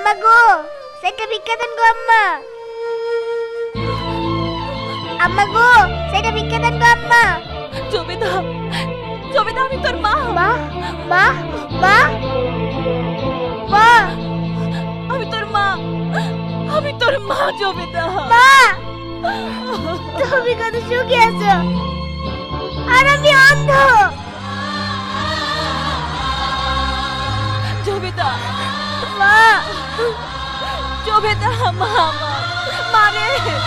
আম্মা গো, সেটা ভিক্ষা দেন গো আম্মা। আম্মা গো, সেটা ভিক্ষা দেন গো আম্মা। জবেদা, জবেদা আমি তোর মা। মা মা মা মা, আমি তোর মা, আমি তোর মা জবেদা। মা তুমি কত সুখী আছো, আর আমি অন্ধ। জবেদা, মা জবেদা, মা মারে।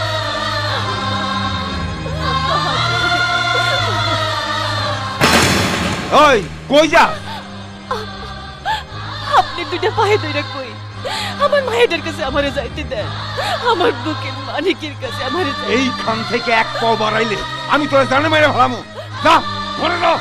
ওই কই যা? আপনি দুইটা পায়ে ধরে কই? আমার মায়ের কাছে আমারে যাইতে দেন, আমার বুকের মানিকের কাছে আমারে যাইতে। এইখান থেকে এক পাও বাড়াইলে আমি তোরে জানে মেরে ফেলামু। যা ঘরে যাও।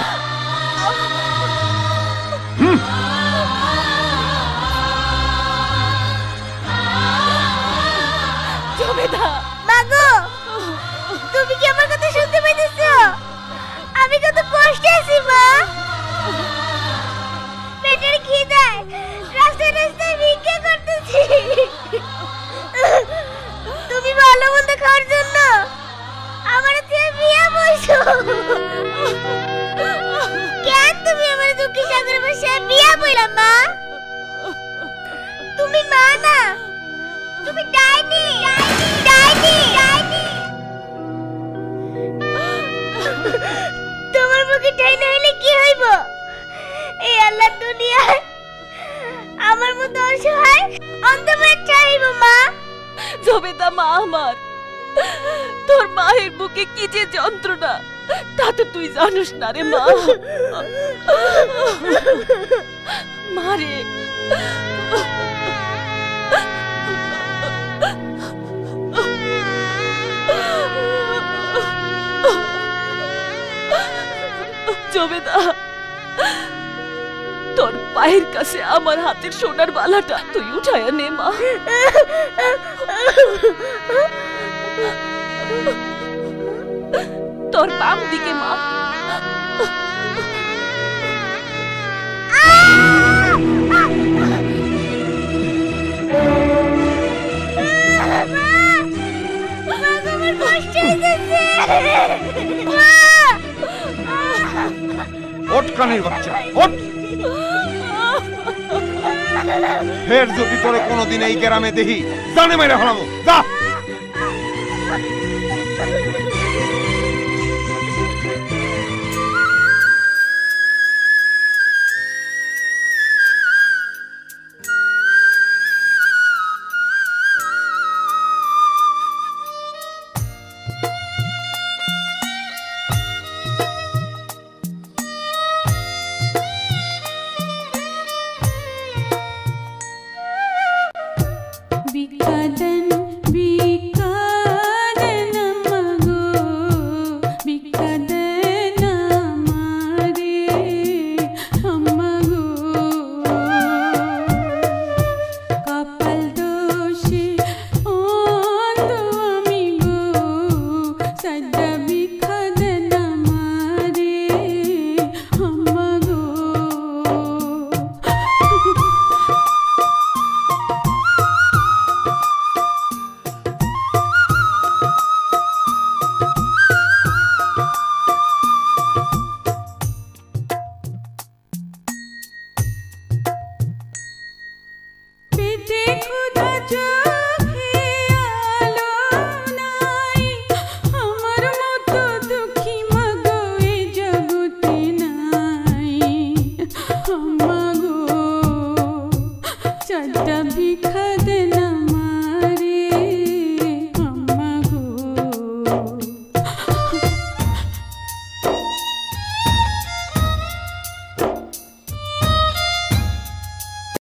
জবেদা, মা গো, তুমি কি আমার কথা শুনতে পাইতেছো? আমি কত কষ্টে আছি মা, পেটের খিদায় রাস্তায় রাস্তায় ভিক্ষা করতেছি। তুমি ভালো মন্দ খাওয়ার জন্য আমার থেকে বিয়া বইছো। কেন তুমি আমার দুঃখী সাগরের বাসায় বিয়া বইলা মা? তুমি মা না, তুমি ডাইনি, ডাইনি, ডাইনি। তোমার মুখে ডাইনি হইলে কি হইব? এই আল্লাহর দুনিয়ায় আমার মতো অসহায় অন্ধ বাচ্চা হইব মা। জবেদা মা আমার, তোর মায়ের বুকে কি যে যন্ত্রণা তা তো তুই জানিস না রে মা। মারে, জবেদা, তোর পায়ের কাছে আমার হাতের সোনার বালাটা তুই উঠায়া নে মা। তোর বাম দিকে মা। ওঠ কানের বাচ্চা, ওঠ। ফের যদি তোরে কোনোদিন এই গ্রামে দেখি জানে মেরে ফেলামু। যা।